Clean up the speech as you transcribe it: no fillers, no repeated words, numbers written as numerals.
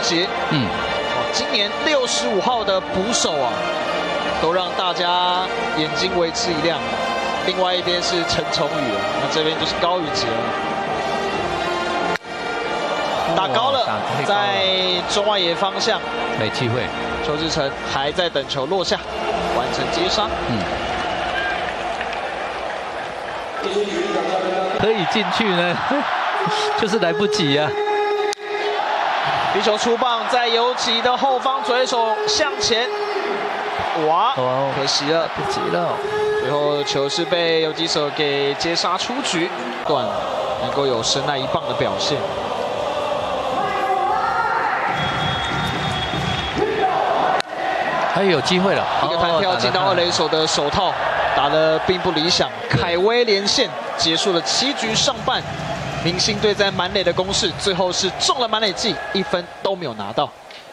杰，今年65号的捕手啊，都让大家眼睛为之一亮。另外一边是陈崇宇，那这边就是高宇杰了。 打高了，在中外野方向， 没机会。 邱志成还在等球落下，完成接杀。 可以进去呢，就是来不及啊。 皮球出棒，在游击的后方追手向前，哇，可惜了， 不及了。 最后球是被游击手给接杀出局，段能够有神来一棒的表现。 还有机会了， 一个弹跳进到二垒手的手套，打得并不理想。凯威连线结束了7局上半，明星队在满垒的攻势，最后是中了满垒计，1分都没有拿到。